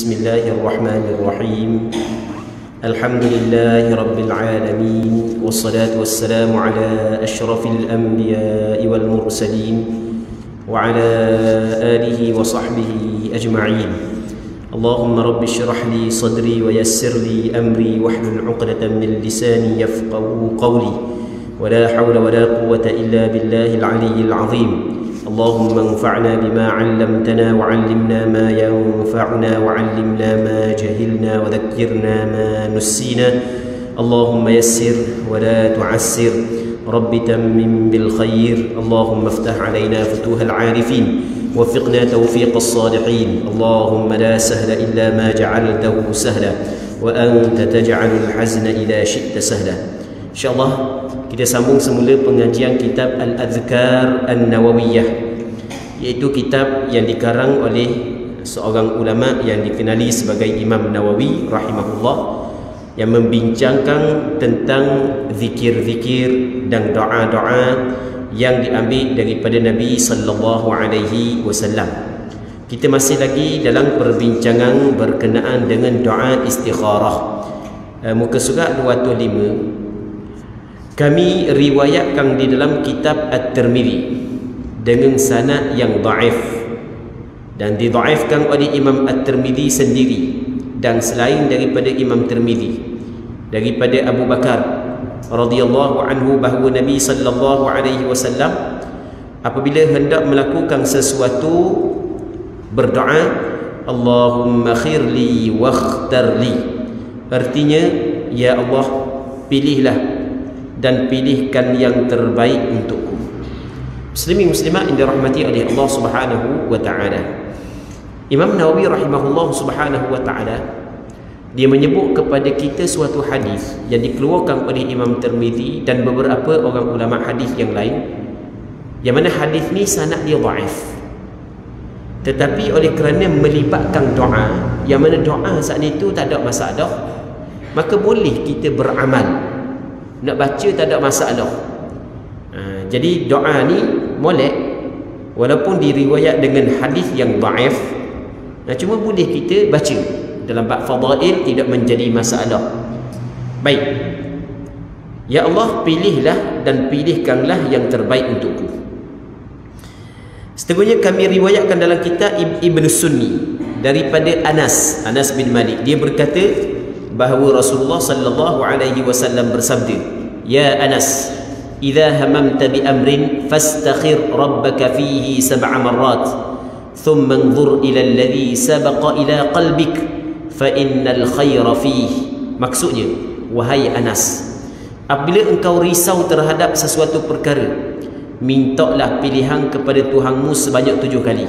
Bismillahirrahmanirrahim. Alhamdulillahi rabbil alamin, wassalatu wassalamu ala asyrafil anbiya'i wal mursalin wa ala alihi wa sahbihi ajma'in. Allahumma rabbi syrah li sadri wa yassir li amri wahlul 'uqdatam min lisani yafqahu qawli. Wa la hawla wa la quwwata illa billahil 'aliyyil 'azim. اللهم انفعنا بما علمتنا وعلمنا ما ينفعنا وعلمنا ما جهلنا وذكرنا ما نسينا اللهم يسر ولا تعسر رب تمم بالخير اللهم افتح علينا فتوح العارفين وفقنا توفيق الصالحين اللهم لا سهل إلا ما جعلته سهلا وأنت تجعل الحزن إذا شئت سهلا. InsyaAllah kita sambung semula pengajian kitab Al-Adhkar An-Nawawiyah, iaitu kitab yang dikarang oleh seorang ulama yang dikenali sebagai Imam Nawawi rahimahullah, yang membincangkan tentang zikir-zikir dan doa-doa yang diambil daripada Nabi sallallahu alaihi wasallam. Kita masih lagi dalam perbincangan berkenaan dengan doa istikharah. Muka surat 205 kami riwayatkan di dalam kitab At-Tirmidzi dengan sanad yang dhaif, dan didhaifkan oleh Imam At-Tirmidzi sendiri dan selain daripada Imam Tirmidzi, daripada Abu Bakar radhiyallahu anhu, bahawa Nabi sallallahu alaihi wasallam apabila hendak melakukan sesuatu berdoa, Allahumma khirli wakhtarli, artinya ya Allah, pilihlah dan pilihkan yang terbaik untukku. Muslimin muslimat yang dirahmati oleh Allah Subhanahu wa taala, Imam Nawawi rahimahullah subhanahu wa taala, dia menyebut kepada kita suatu hadis yang dikeluarkan oleh Imam Tirmidzi dan beberapa orang ulama hadis yang lain, yang mana hadis ni sanad dia dhaif, tetapi oleh kerana melibatkan doa, yang mana doa saat itu tak ada masalah, maka boleh kita beramal. Nak baca tak ada masalah. Jadi doa ni molek, walaupun diriwayat dengan hadis yang dhaif, cuma boleh kita baca dalam bab fadail, tidak menjadi masalah. Baik, ya Allah, pilihlah dan pilihkanlah yang terbaik untukku. Seterusnya kami riwayatkan dalam kitab Ibn Sunni daripada Anas bin Malik, dia berkata bahawa Rasulullah sallallahu alaihi wasallam bersabda, ya Anas, idza hamamta bi amrin fastakhir rabbaka fihi 7 marrat thumma anzur ila alladhi sabaqa ila qalbik fa innal khayra fihi. Maksudnya, wahai Anas, apabila engkau risau terhadap sesuatu perkara, mintalah pilihan kepada Tuhanmu sebanyak 7 kali,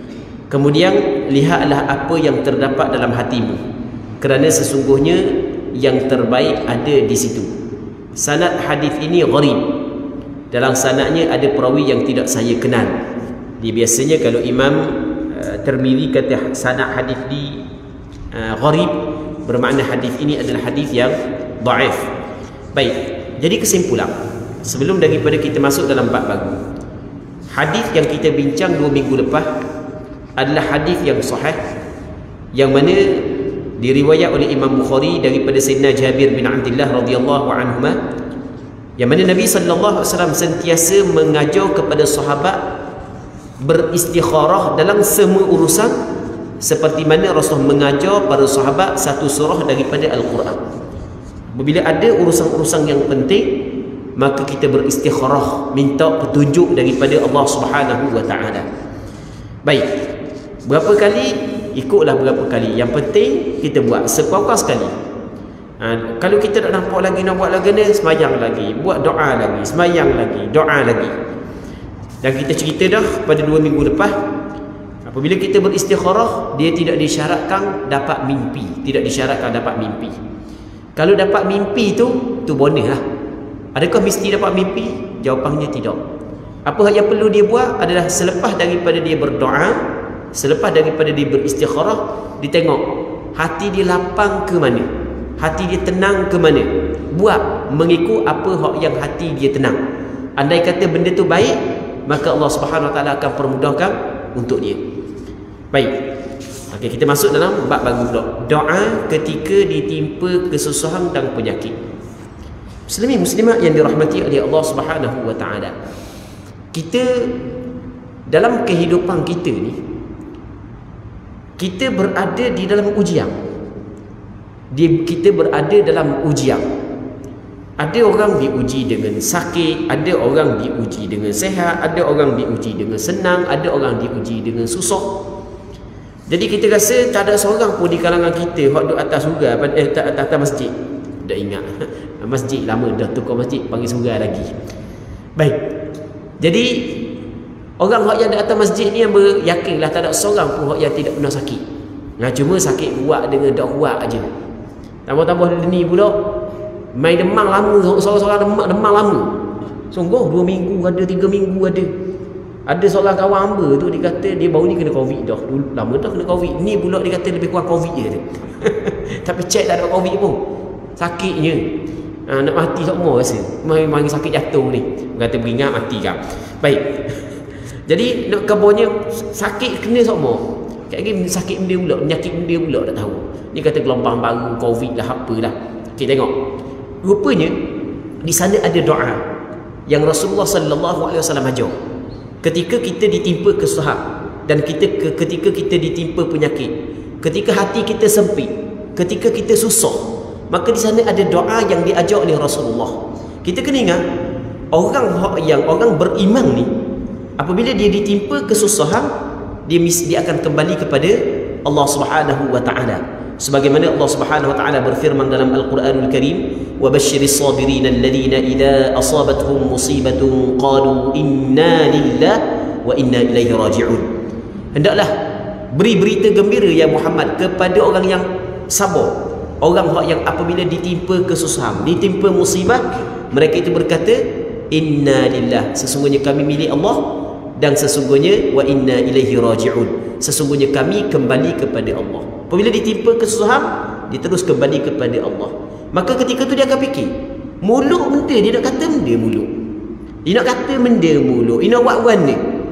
kemudian lihatlah apa yang terdapat dalam hatimu, kerana sesungguhnya yang terbaik ada di situ. Sanad hadis ini gharib, dalam sanadnya ada perawi yang tidak saya kenal. Dia biasanya kalau Imam Tirmidzi kata sanad hadis di gharib, bermakna hadis ini adalah hadis yang dhaif. Baik, jadi kesimpulan sebelum daripada kita masuk dalam bab baru, hadis yang kita bincang 2 minggu lepas adalah hadis yang sahih, yang mana diriwayat oleh Imam Bukhari daripada Sayyidina Jabir bin Abdullah radhiyallahu anhuma, yang mana Nabi sallallahu alaihi wasallam sentiasa mengajar kepada sahabat beristikharah dalam semua urusan, seperti mana Rasul mengajar para sahabat satu surah daripada Al-Quran. Apabila ada urusan-urusan yang penting, maka kita beristikharah, minta petunjuk daripada Allah Subhanahu wa taala. Baik, berapa kali? Ikutlah berapa kali. Yang penting kita buat sekurang-kurang sekali. Kalau kita tak nampak lagi, nak buat lagi ni, semayang lagi, buat doa lagi, semayang lagi, doa lagi. Dan kita cerita dah pada 2 minggu lepas, apabila kita beristikharah, dia tidak disyaratkan dapat mimpi, tidak disyaratkan dapat mimpi. Kalau dapat mimpi tu bonus lah. Adakah mesti dapat mimpi? Jawapannya tidak. Apa yang perlu dia buat adalah selepas daripada dia berdoa, selepas daripada dia beristikharah, dia tengok hati dia lapang ke mana, hati dia tenang ke mana, buat mengikut apa yang hati dia tenang. Andai kata benda tu baik, maka Allah Subhanahu Wa Taala akan permudahkan untuk dia. Baik, Okey, kita masuk dalam bab baru pula. Doa ketika ditimpa kesusahan dan penyakit. Muslimin muslimat yang dirahmati oleh Allah Subhanahu wa taala. Kita dalam kehidupan kita ni, kita berada di dalam ujian. Kita berada dalam ujian. Ada orang diuji dengan sakit, ada orang diuji dengan sehat, ada orang diuji dengan senang, ada orang diuji dengan susah. Jadi kita rasa tak ada seorang pun di kalangan kita hak duduk atas surga, atas masjid. Dah ingat masjid lama dah tukar masjid, panggil surga lagi. Baik. Jadi orang hak yang di atas masjid ni yang beryakinlah tak ada seorang pun hak yang tidak pernah sakit. Nah, cuma sakit kuat dengan dak kuat aja. Tambah-tambah ni pula main demam lama, seorang-seorang demam lama. Sungguh 2 minggu ada, 3 minggu ada. Ada seorang kawan hamba tu dia kata dia baru ni kena covid dah. Dulu lama dah kena covid. Ni pula dia kata lebih kurang covid je. Tapi cek tak ada covid pun. Sakitnya. Nak mati semua rasa. Mari sakit jantung ni. Kata beringat mati kan. Baik. Jadi nak kabarnya sakit kena semua. Kat lagi sakit benda pula, penyakit benda pula tak tahu. Ni kata gelombang baru covid dah apa dah. Kita tengok. Rupanya di sana ada doa yang Rasulullah sallallahu alaihi wasallam ajar. Ketika kita ditimpa kesusahan dan ketika kita ditimpa penyakit, ketika hati kita sempit, ketika kita susah, maka di sana ada doa yang diajar oleh Rasulullah. Kita kena ingat orang beriman ni apabila dia ditimpa kesusahan, dia akan kembali kepada Allah Subhanahu wa taala. Sebagaimana Allah Subhanahu wa taala berfirman dalam Al-Quranul Karim, "Wa basyiris sabirin alladhina idza asabatuhum musibatun qalu inna lillahi wa inna ilaihi raji'un." Hendaklah beri berita gembira ya Muhammad kepada orang yang sabar, orang yang apabila ditimpa kesusahan, ditimpa musibah, mereka itu berkata, "Inna lillahi", sesungguhnya kami milik Allah, dan sesungguhnya wa inna ilaihi raji'un, sesungguhnya kami kembali kepada Allah. Apabila ditimpa kesusahan, dia terus kembali kepada Allah. Maka ketika tu dia akan fikir, mulut benda, dia nak kata benda mulut, dia nak kata benda mulut, dia nak buat benda.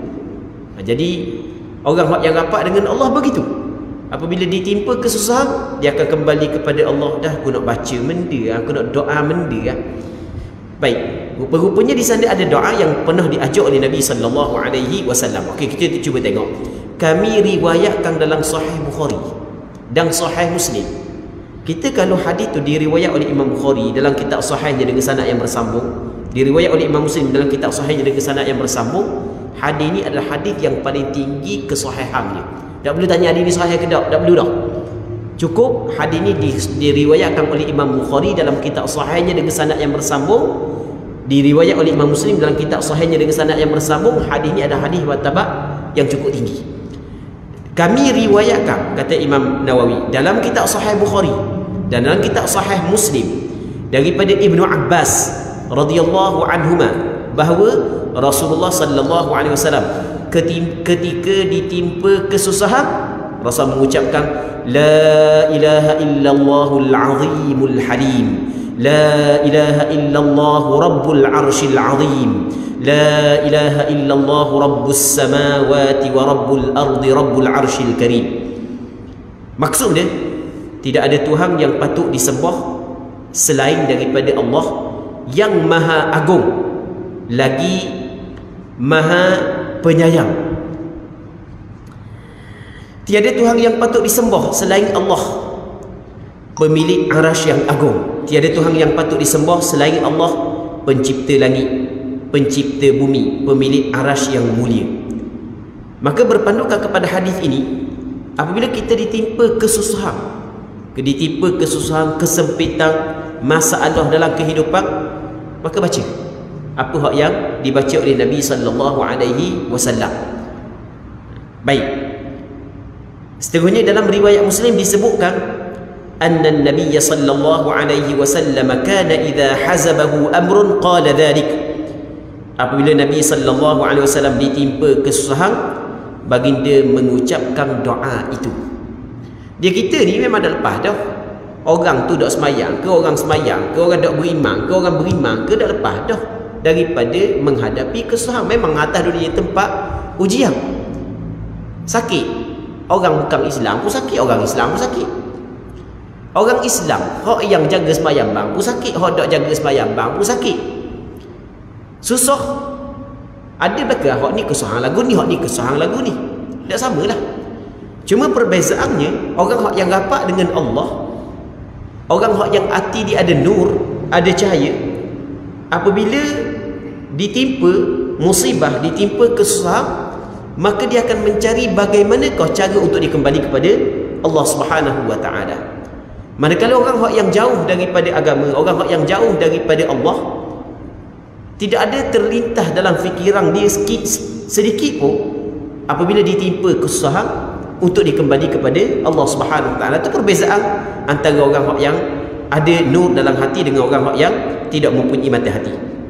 Jadi orang yang rapat dengan Allah begitu. Apabila ditimpa kesusahan, dia akan kembali kepada Allah. Dah aku nak baca benda, aku nak doa benda. Baik, rupa-rupanya di sana ada doa yang pernah diajar oleh Nabi sallallahu alaihi wasallam. Okey, kita cuba tengok. Kami riwayatkan dalam Sahih Bukhari dan Sahih Muslim. Kita kalau hadis tu diriwayat oleh Imam Bukhari dalam kitab sahihnya dengan sanad yang bersambung, diriwayat oleh Imam Muslim dalam kitab sahihnya dengan sanad yang bersambung, hadis ini adalah hadis yang paling tinggi kesahihannya. Tak perlu tanya hadis ni sahih ke tak perlu dah. Cukup hadis ini diriwayatkan oleh Imam Bukhari dalam kitab sahihnya dengan sanad yang bersambung, diriwayat oleh Imam Muslim dalam kitab sahihnya dengan sanad yang bersambung. Hadis ini ada hadis mu'tabar yang cukup tinggi. Kami riwayatkan, kata Imam Nawawi, dalam kitab Sahih Bukhari dan dalam kitab Sahih Muslim daripada Ibnu Abbas radhiyallahu anhuma bahawa Rasulullah sallallahu alaihi wasallam ketika ditimpa kesusahan, Rasul mengucapkan la ilaha illallahul azimul halim, la ilaha illallah rabbul arsyil azim, la ilaha illallah rabbus samawati wa rabbul ardi rabbul arsyil karim. Maksudnya tidak ada Tuhan yang patut disembah selain daripada Allah yang maha agung lagi maha penyayang. Tiada Tuhan yang patut disembah selain Allah, pemilik arasy yang agung. Tiada Tuhan yang patut disembah selain Allah, pencipta langit, pencipta bumi, pemilik arasy yang mulia. Maka berpandukan kepada hadis ini, apabila kita ditimpa kesusahan, kesempitan, masalah dalam kehidupan, maka baca apa hak yang dibaca oleh Nabi sallallahu alaihi wasallam. Baik. Seterusnya dalam riwayat Muslim disebutkan anna an-nabiy sallallahu alaihi wasallam kana idza hazabahu amrun qala dhalik. Apabila Nabi sallallahu alaihi wasallam ditimpa kesusahan, baginda mengucapkan doa itu. Dia kita ni memang dah lepas dah. Orang tu dak semayang ke orang semayang ke orang dak beriman ke orang beriman ke dak lepas dah daripada menghadapi kesusahan. Memang atas dunia tempat ujian, sakit, Orang bukan Islam pun sakit, orang Islam pun sakit. Orang Islam, hak yang jaga sembahyang bang pun sakit, hak tak jaga sembahyang bang pun sakit. Susah. Ada belakang hak ni kesusahan lagu ni, hak ni kesusahan lagu ni. Tak samalah. Cuma perbezaannya, orang hak yang rapat dengan Allah, orang hak yang hati dia ada nur, ada cahaya, apabila ditimpa musibah, ditimpa kesusahan, maka dia akan mencari bagaimanakah cara untuk dia kembali kepada Allah Subhanahu wa taala. Manakala orang hak yang jauh daripada agama, orang hak yang jauh daripada Allah, tidak ada terlintas dalam fikiran dia sedikit pun apabila ditimpa kesusahan untuk dikembali kepada Allah Subhanahu wa taala. Itu perbezaan antara orang hak yang ada nur dalam hati dengan orang hak yang tidak mempunyai mata hati.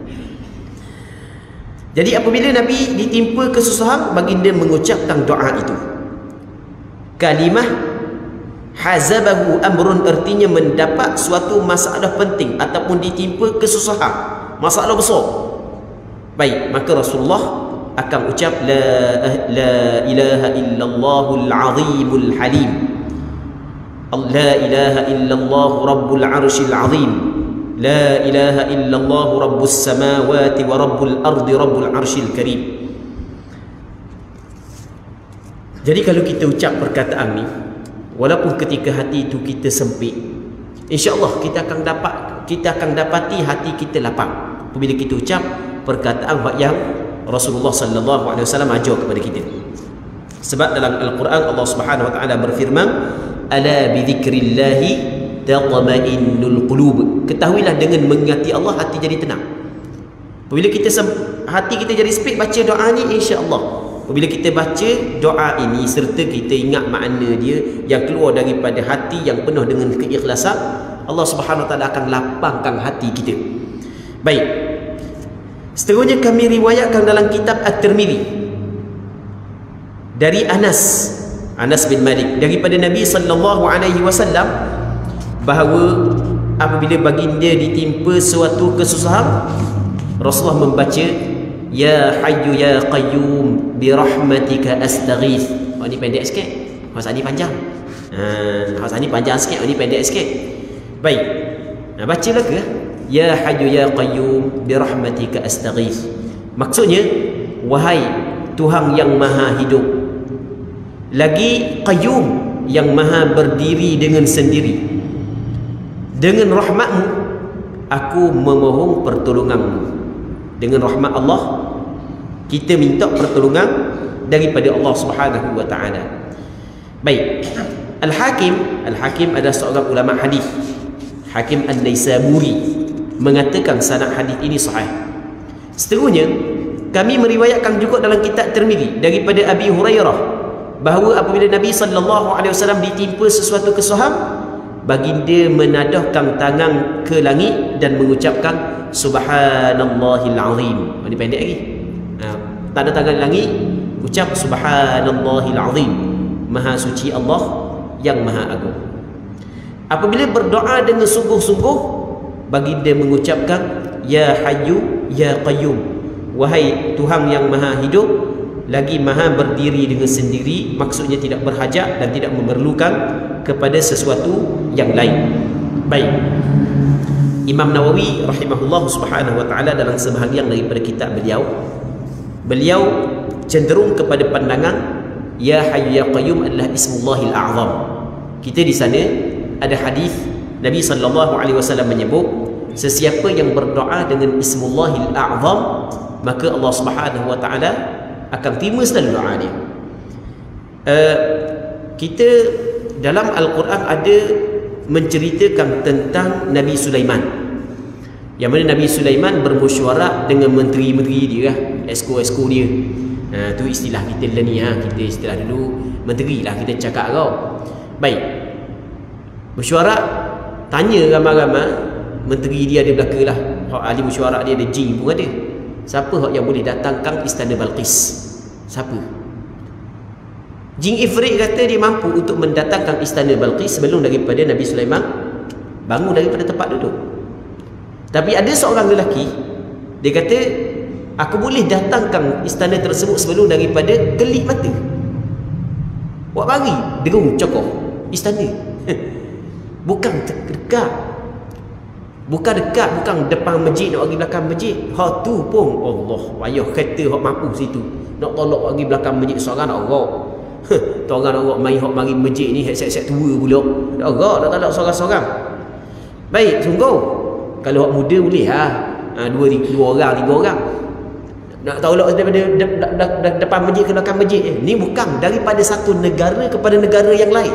Jadi apabila Nabi ditimpa kesusahan, baginda mengucapkan doa itu. Kalimah hazabahu amrun, artinya mendapat suatu masalah penting ataupun ditimpa kesusahan, masalah besar. Baik, maka Rasulullah akan ucap la ilaha illallahul azimul halim, la ilaha illallah rabbul arshil azim, la ilaha illallah rabbus samawati wa rabbul ardi rabbul arshil karim. Jadi kalau kita ucap perkataan ni, walaupun ketika hati itu kita sempit, insya-Allah kita akan dapati hati kita lapang apabila kita ucap perkataan yang Rasulullah sallallahu alaihi wasallam ajar kepada kita. Sebab dalam Al-Quran Allah Subhanahu wa taala berfirman, ala bi dzikrillah tatma'innul qulub. Ketahuilah dengan mengingati Allah hati jadi tenang. Apabila kita hati kita jadi sempit baca doa ni, insya-Allah apabila kita baca doa ini serta kita ingat makna dia yang keluar daripada hati yang penuh dengan keikhlasan, Allah Subhanahu wa taala akan lapangkan hati kita. Baik. Seterusnya kami riwayatkan dalam kitab At-Tirmidzi dari Anas bin Malik daripada Nabi sallallahu alaihi wasallam bahawa apabila baginda ditimpa suatu kesusahan, Rasulullah membaca ya hayyu ya qayyum bi rahmatika astaghith. Ini pendek sikit, masa ni panjang. Masa ni panjang sikit, ini pendek sikit. Baik. Bacalah ke? Ya hayyu ya qayyum bi rahmatika astaghith. Maksudnya, wahai Tuhan yang maha hidup, lagi qayyum yang maha berdiri dengan sendiri, dengan rahmatmu aku memohon pertolonganmu. Dengan rahmat Allah kita minta pertolongan daripada Allah Subhanahu wa taala. Baik. Al-Hakim adalah seorang ulama hadis. Hakim An-Naisaburi mengatakan sanad hadis ini sahih. Seterusnya kami meriwayatkan juga dalam kitab Tirmidzi daripada Abi Hurairah bahawa apabila Nabi sallallahu alaihi wasallam ditimpa sesuatu kesusahan, baginda menadahkan tangan ke langit dan mengucapkan subhanallahil azim. Ini pendek lagi. Tanda tangan langit, ucap subhanallahil azim, maha suci Allah yang maha agung. Apabila berdoa dengan sungguh-sungguh, baginda mengucapkan ya hayyu ya qayyum, wahai Tuhan yang maha hidup lagi maha berdiri dengan sendiri, maksudnya tidak berhajat dan tidak memerlukan kepada sesuatu yang lain. Baik. Imam Nawawi rahimahullah subhanahu wa ta'ala dalam sebahagian daripada kitab beliau cenderung kepada pandangan ya hayyu ya qayyum adalah ismullahil a'zam. Kita di sana ada hadis Nabi sallallahu alaihi wasallam menyebut sesiapa yang berdoa dengan ismullahil a'zam, maka Allah Subhanahu wa taala akan terima selalu doa dia. Kita dalam Al-Quran ada menceritakan tentang Nabi Sulaiman, yang mana Nabi Sulaiman bermusyawarah dengan menteri-menteri dia, esko-esko dia. Tu istilah kita lah ni, kita istilah dulu menteri lah kita cakap kau. Baik, mesyuarat, tanya ramai-ramai, menteri dia ada belaka lah, hak ahli mesyuarat dia ada jin pun ada. Siapa hak yang boleh datangkan istana Balqis? Siapa? Jin Ifrit kata dia mampu untuk mendatangkan istana Balqis sebelum daripada Nabi Sulaiman bangun daripada tempat duduk. Tapi ada seorang lelaki, dia kata aku boleh datangkan istana tersebut sebelum daripada kelip mata. Buat bagi derung cokoh istana. Bukan dekat. Bukan dekat, bukan depan masjid nak bagi belakang masjid. Ha tu pun Allah payah kata hak mampu situ. Nak tolak bagi belakang masjid seorang nak orang. Tu orang nak orang mai hak mari masjid ni set-set tua pula. Dak orang nak tolak seorang-seorang. Baik, sungguh. Kalau hak muda boleh dua orang, tiga orang. Nak tolak daripada depan masjid ke belakang masjid. Ni bukan daripada satu negara kepada negara yang lain.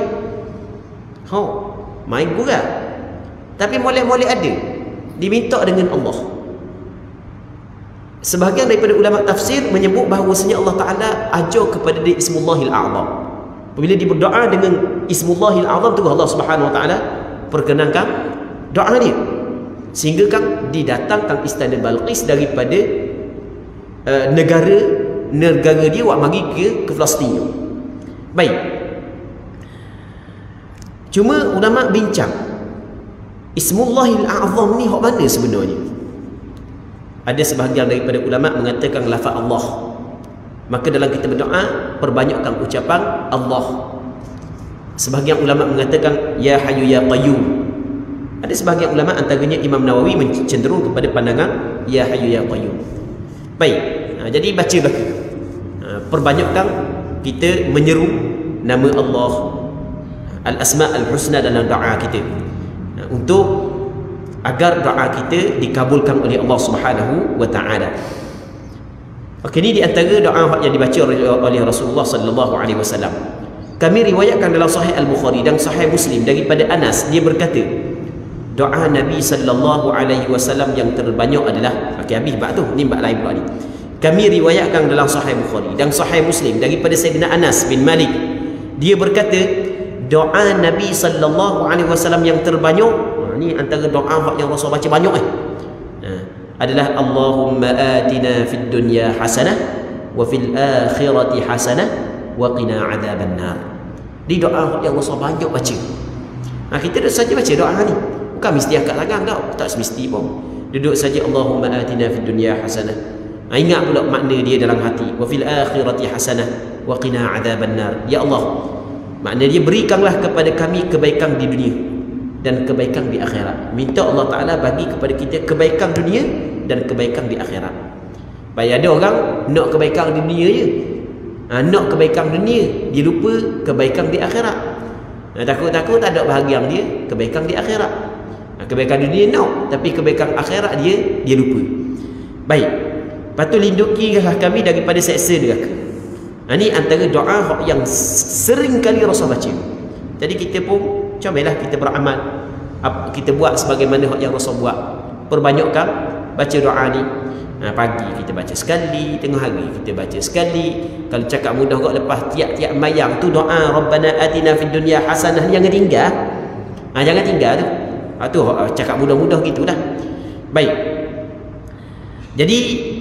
Main kurang. Tapi molek-molek ada. Diminta dengan Allah. Sebahagian daripada ulama tafsir menyebut bahawasanya Allah Ta'ala ajar kepada dia Ismullahil A'zam. Apabila dia berdoa dengan Ismullahil A'zam tu Allah Subhanahu Wa Ta'ala perkenankan doa dia. Sehingga kan didatangkan istana Balqis daripada negara dia buat mari ke Palestin. Baik. Cuma ulama bincang Ismullahil A'zam ni hak mana sebenarnya? Ada sebahagian daripada ulama mengatakan lafaz Allah. Maka dalam kita berdoa perbanyakkan ucapan Allah. Sebahagian ulama mengatakan ya Hayyu ya Qayyum. Ada sebahagian ulama antaranya Imam Nawawi cenderung kepada pandangan ya Hayyu ya Qayyum. Baik. Jadi baca belaka. Perbanyakkan kita menyeru nama Allah, Al-Asma' Al-Husna dalam doa kita. Untuk agar doa kita dikabulkan oleh Allah Subhanahu Wa Ta'ala. Okey, ini di antara doa yang dibaca oleh Rasulullah sallallahu alaihi wasallam. Kami riwayatkan dalam Sahih Al-Bukhari dan Sahih Muslim daripada Anas, dia berkata, doa Nabi sallallahu alaihi wasallam yang terbanyak adalah, okey habis bab tu, ni bab lain pula ni. Kami riwayatkan dalam Sahih Bukhari dan Sahih Muslim daripada Sayyidina Anas bin Malik. Dia berkata, doa Nabi sallallahu alaihi wasallam yang terbanyak, ni antara doa yang Rasul baca banyak adalah Allahumma atina fid dunya hasanah wa fil akhirati hasanah wa qina adzabannar. Di doa yang Rasul banyak baca. Kita duduk saja baca doa ni. Bukan mesti angkat tangan tau, tak semesti pun. Duduk saja Allahumma atina fid dunya hasanah. Ingat pula makna dia dalam hati. Wa fil akhirati hasanah wa qina adzabannar. Ya Allah, makna dia berikanlah kepada kami kebaikan di dunia dan kebaikan di akhirat. Minta Allah Ta'ala bagi kepada kita kebaikan dunia dan kebaikan di akhirat. Baik, ada orang nak kebaikan di dunia je. Nak kebaikan dunia, dia lupa kebaikan di akhirat. Takut-takut tak ada bahagian dia kebaikan di akhirat. Kebaikan dunia nak, tapi kebaikan akhirat dia lupa. Baik, patut lindungilah kami daripada seksa neraka. Ini antara doa yang sering kali Rasul baca. Jadi kita pun cobalah kita beramal, kita buat sebagaimana yang Rasul buat. Perbanyakkan baca doa ni. Pagi kita baca sekali, tengah hari kita baca sekali. Kalau cakap mudah kok lepas tiap-tiap mayang tu doa Rabbana atina fid dunya hasanah, jangan tinggal. Jangan tinggal tu. Tu cakap mudah-mudah gitulah. Baik. Jadi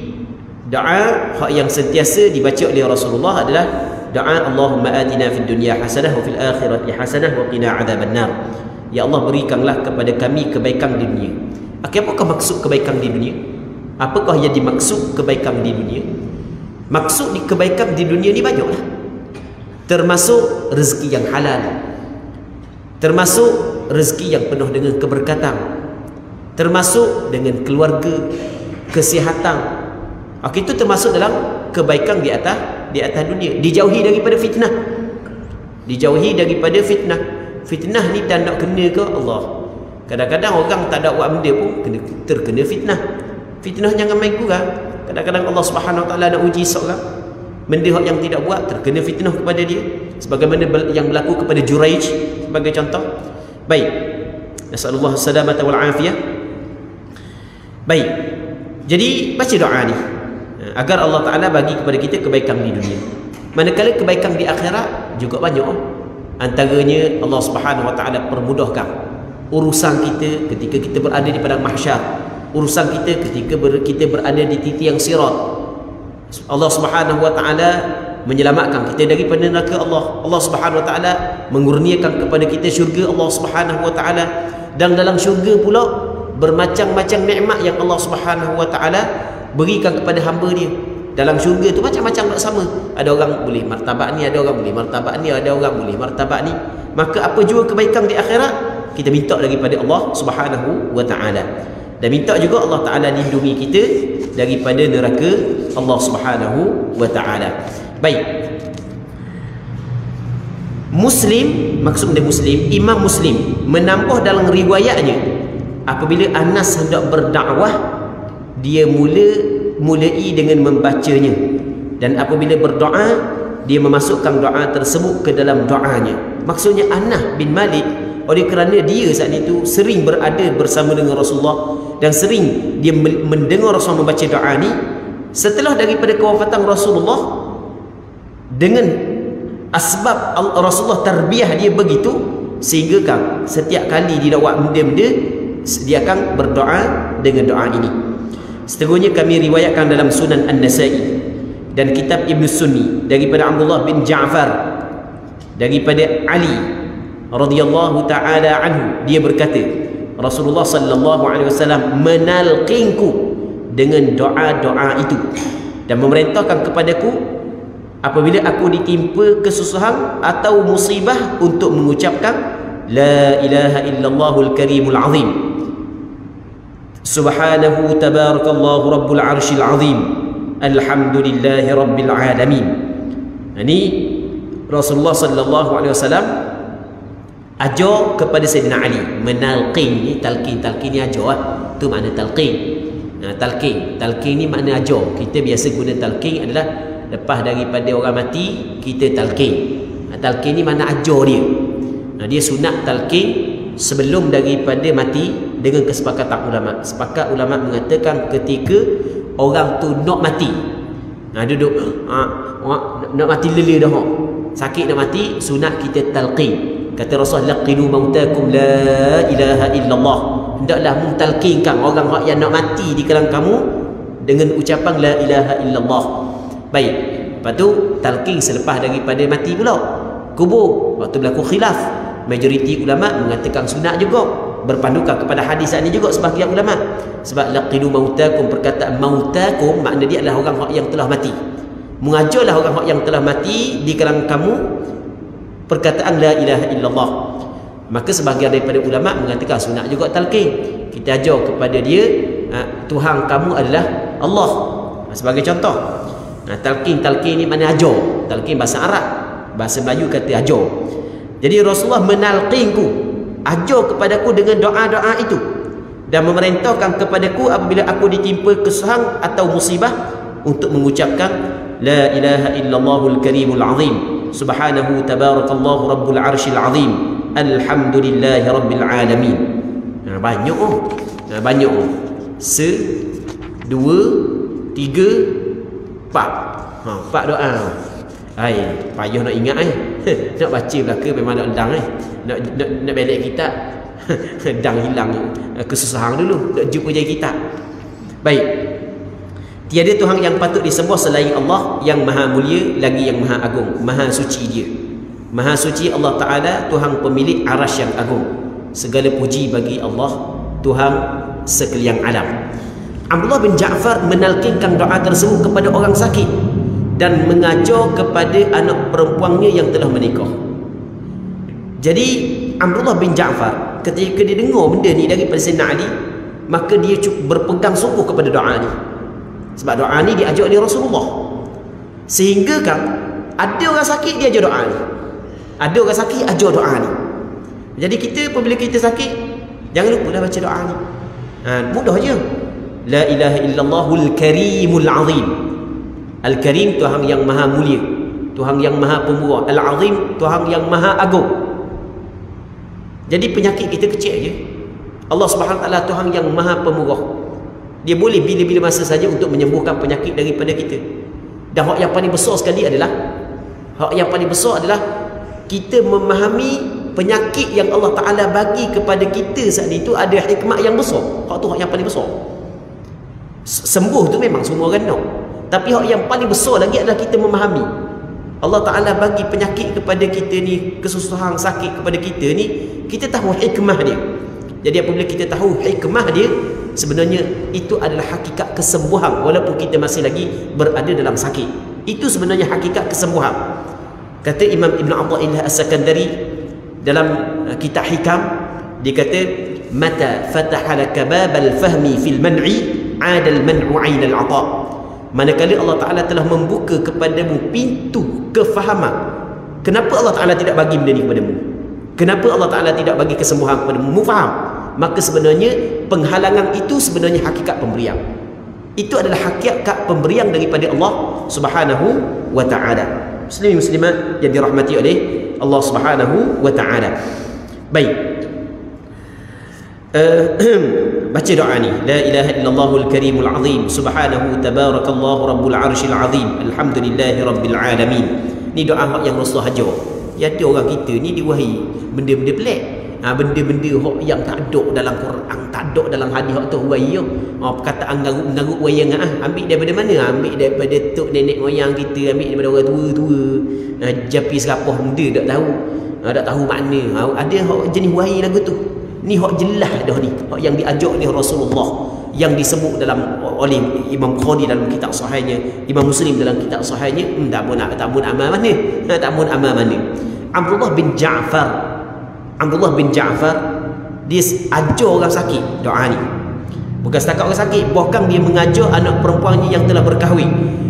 doa yang sentiasa dibaca oleh Rasulullah adalah doa Allahumma atina fid dunya hasanah wa fil akhirati hasanah wa qina adzabannar. Ya Allah, berikanlah kepada kami kebaikan di dunia. Apakah maksud kebaikan di dunia? Apakah yang dimaksud kebaikan di dunia? Maksud di kebaikan di dunia ni banyaklah. Termasuk rezeki yang halal. Termasuk rezeki yang penuh dengan keberkatan. Termasuk dengan keluarga, kesihatan. Itu termasuk dalam kebaikan di atas dunia. Dijauhi daripada fitnah. Dijauhi daripada fitnah. Fitnah ni tak nak kena ke Allah. Kadang-kadang orang tak ada buat benda pun terkena fitnah. Fitnah jangan main kurang. Kadang-kadang Allah Subhanahu Wa Taala nak uji seorang, benda yang tidak buat terkena fitnah kepada dia, sebagaimana yang berlaku kepada Juraij sebagai contoh. Baik, nasallallahu salamata wal afiyah. Baik, jadi baca doa ni agar Allah Ta'ala bagi kepada kita kebaikan di dunia. Manakala kebaikan di akhirat juga banyak. Antaranya Allah Subhanahu Wa Ta'ala permudahkan urusan kita ketika kita berada di padang mahsyar, urusan kita ketika kita berada di titik yang sirat. Allah Subhanahu Wa Ta'ala menyelamatkan kita daripada neraka Allah. Allah Subhanahu Wa Ta'ala mengurniakan kepada kita syurga Allah Subhanahu Wa Ta'ala. Dan dalam syurga pula bermacam-macam nikmat yang Allah Subhanahu Wa Ta'ala berikan kepada hamba dia. Dalam syurga tu macam-macam tak sama. Ada orang boleh martabat ni, ada orang boleh martabat ni, ada orang boleh martabat ni. Maka apa jua kebaikan di akhirat, kita minta daripada Allah Subhanahu wa taala. Dan minta juga Allah Taala lindungi kita daripada neraka Allah Subhanahu wa taala. Baik. Muslim, maksud dia Muslim, Imam Muslim menambah dalam riwayatnya, apabila Anas hendak berdakwah, dia mulai dengan membacanya, dan apabila berdoa dia memasukkan doa tersebut ke dalam doanya. Maksudnya Anas bin Malik, oleh kerana dia saat itu sering berada bersama dengan Rasulullah dan sering dia mendengar Rasulullah membaca doa ni, setelah daripada kewafatan Rasulullah, dengan asbab Rasulullah tarbiyah dia begitu, sehingga kan setiap kali dia nak buat benda-benda, dia akan berdoa dengan doa ini. Seterusnya kami riwayatkan dalam Sunan An-Nasa'i dan kitab Ibn Sunni daripada Abdullah bin Ja'far daripada Ali radhiyallahu taala anhu, dia berkata Rasulullah sallallahu alaihi wasallam menalqinku dengan doa-doa itu dan memerintahkan kepadaku apabila aku ditimpa kesusahan atau musibah untuk mengucapkan la ilaha illallahul karimul azim, subhanahu tabarakallahu rabbul arshil azim, alhamdulillahi rabbil alamin. Ini Rasulullah sallallahu alaihi wasallam ajar kepada Sayyidina Ali menalqin ni. Talqin ni ajar tu makna talqin. Talqin ni makna ajar. Kita biasa guna talqin adalah lepas daripada orang mati kita talqin. Talqin ni makna ajar dia. Dia sunat talqin sebelum daripada mati dengan kesepakatan ulama. Sepakat ulama mengatakan ketika orang tu nak mati, duduk nak mati lele dah, sakit nak mati, sunat kita talqin. Kata Rasul, laqinu mautakum la ilaha illallah, hendaklah mentalqinkan orang yang nak mati di kalangan kamu dengan ucapan la ilaha illallah. Baik, lepas tu talqin selepas daripada mati pula. Kubur waktu berlaku khilaf, majoriti ulama mengatakan sunat juga, berpandukan kepada hadis ini juga sebahagian ulama. Sebab laqinu mautakum, perkataan mautakum makna dia adalah orang yang telah mati. Mengajarlah orang yang telah mati di kalangan kamu perkataan la ilaha illallah. Maka sebahagian daripada ulama mengatakan sunat juga talqin. Kita ajar kepada dia, Tuhan kamu adalah Allah, sebagai contoh. Talqin ni makna ajar. Talqin bahasa Arab, bahasa Melayu kata ajar. Jadi Rasulullah menalqinku, ajar kepadaku dengan doa-doa itu, dan memerintahkan kepadaku apabila aku ditimpa kesusahan atau musibah untuk mengucapkan la ilaha illallahul karimul azim, subhanahu tabarakallahu rabbul arshil azim, alhamdulillahi rabbil alamin. Banyak banyak. 1, 2, 3, 4. 4 doa. Payah nak ingat nak baca belaka memang nak endang nak balik kitab dang hilang kesusahan dulu nak jumpa jadi kitab. Baik. Tiada Tuhan yang patut disembah selain Allah yang maha mulia lagi yang maha agung. Maha suci dia. Maha suci Allah Ta'ala, Tuhan pemilik arasy yang agung. Segala puji bagi Allah, Tuhan sekalian alam. Abdullah bin Ja'far menalkinkan doa tersebut kepada orang sakit dan mengajar kepada anak perempuannya yang telah menikah. Jadi Abdullah bin Ja'far ketika dia dengar benda ni daripada Sayyidina Ali, maka dia berpegang sungguh kepada doa ni. Sebab doa ni diajar oleh Rasulullah. Sehingga kan ada orang sakit dia ajar doa ni. Ada orang sakit ajar doa ni. Jadi kita apabila kita sakit, jangan lupa dah baca doa ni. Mudah je. La ilaha illallahul karimul azim. Al-Karim, Tuhan yang maha mulia, Tuhan yang maha pemurah. Al-Azim, Tuhan yang maha agung. Jadi penyakit kita kecil je. Allah Subhanahu Wa Taala Tuhan yang maha pemurah. Dia boleh bila-bila masa saja untuk menyembuhkan penyakit daripada kita. Dan hak yang paling besar sekali adalah, kita memahami penyakit yang Allah Ta'ala bagi kepada kita saat itu ada hikmah yang besar. Hak tu hak yang paling besar. Sembuh tu memang semua orang nak, tapi hak yang paling besar lagi adalah kita memahami Allah Ta'ala bagi penyakit kepada kita ni, kesusahan sakit kepada kita ni, kita tahu hikmah dia. Jadi apabila kita tahu hikmah dia, sebenarnya itu adalah hakikat kesembuhan walaupun kita masih lagi berada dalam sakit. Itu sebenarnya hakikat kesembuhan. Kata Imam Ibn Athaillah As-Sakandari dalam kitab Hikam, dia kata mata fataha laka babal fahmi fil man'i adal man'u 'ainal 'ata. Manakala Allah Taala telah membuka kepadamu pintu kefahaman, kenapa Allah Taala tidak bagi benda ni kepadamu? Kenapa Allah Taala tidak bagi kesembuhan kepadamu? Mu faham? Maka sebenarnya penghalangan itu sebenarnya hakikat pemberian. Itu adalah hakikat pemberian daripada Allah Subhanahu wa taala. Muslimin muslimat yang dirahmati oleh Allah Subhanahu wa taala. Baik. Baca doa ni, la ilaha illallahul karimul azim subhanahu tabarakallahu rabbul arsyil azim alhamdulillahi rabbil alamin. Ni doa yang Rasul ajar. Ya, ada orang kita ni diwahi benda-benda pelik. Benda-benda yang tak ada dalam Quran, tak ada dalam hadis hak tu wahi yo. Perkataan garuk-garuk wayang ambil daripada mana? Ambil daripada tok nenek moyang kita, ambil daripada orang tua-tua. Japi serapah benda tak tahu. Tak tahu makna. Ada hak jenis wahi lagu tu. Ni hak jelas dah ni, hak yang diajar oleh Rasulullah, yang disebut dalam oleh Imam Bukhari dalam kitab sahihnya, Imam Muslim dalam kitab sahihnya. Tak pun amal mana? Tak pun amal mana? Abdullah bin Ja'far dia ajar orang sakit doa ni. Bukan setakat orang sakit, bahkan dia mengajar anak perempuannya yang telah berkahwin.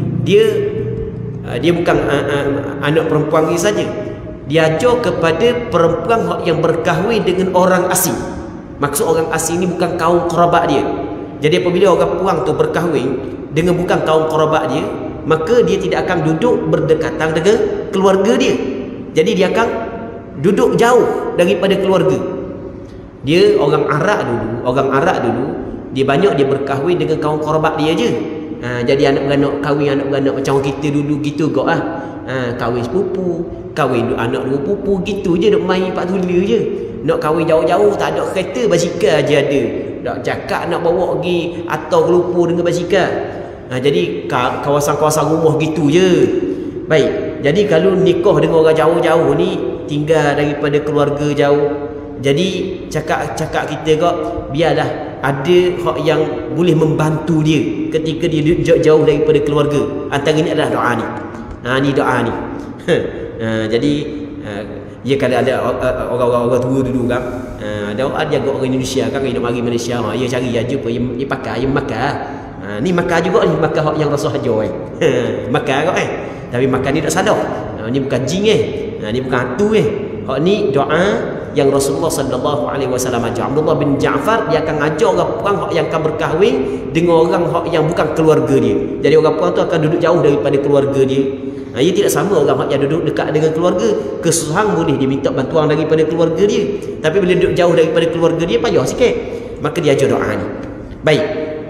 Dia bukan anak perempuan ni saja. Dia ajar kepada perempuan yang berkahwin dengan orang asing. Maksud orang asing ni bukan kaum kerabat dia. Jadi apabila orang perempuan tu berkahwin dengan bukan kaum kerabat dia, maka dia tidak akan duduk berdekatan dengan keluarga dia. Jadi dia akan duduk jauh daripada keluarga. Dia orang Arab dulu, dia banyak dia berkahwin dengan kaum kerabat dia je. Jadi anak beranak macam kita dulu gitu kok kahwin sepupu, kahwin anak dua pupu gitu je, duk main pak tula je. Nak kahwin jauh-jauh tak ada kereta, basikal je ada. Tak cakap nak bawa pergi atau kelupu dengan basikal. Jadi kawasan-kawasan rumah gitu je. Baik, jadi kalau nikah dengan orang jauh-jauh ni, tinggal daripada keluarga jauh, jadi cakap kita kok biarlah ada hak yang boleh membantu dia ketika dia jauh daripada keluarga. Antara ini adalah doa ni. Ni doa ni. Jadi ya, kalau ada orang-orang tua dulu kan, ada jaga orang Indonesia kan, dia nak mari Malaysia, dia cari aja apa dia pakai, dia makan. Ni makan juga ni, makan hak yang Rasul ajar makan kok tapi makan ni tak sadar. Ni bukan jin ni bukan hantu hak ni doa yang Rasulullah sallallahu alaihi wasallam ajar. Abdullah bin Ja'far dia akan ajar orang perang hak yang akan berkahwin dengan orang hak yang bukan keluarga dia. Jadi orang perang tu akan duduk jauh daripada keluarga dia. Ia tidak sama orang yang duduk dekat dengan keluarga. Kesusahan boleh dia minta bantuan daripada keluarga dia, tapi bila duduk jauh daripada keluarga dia payah sikit. Maka dia ajar doa ni. Baik.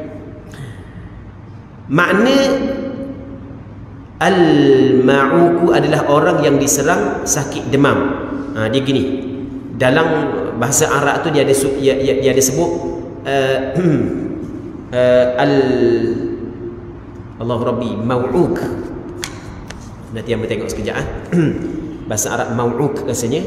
Makna al-ma'uku adalah orang yang diserang sakit demam. Dia gini. Dalam bahasa Arab tu dia ada sebut Allahu Rabbi mau'uk. Nanti yang tengok sekejap bahasa Arab mau'uk rasanya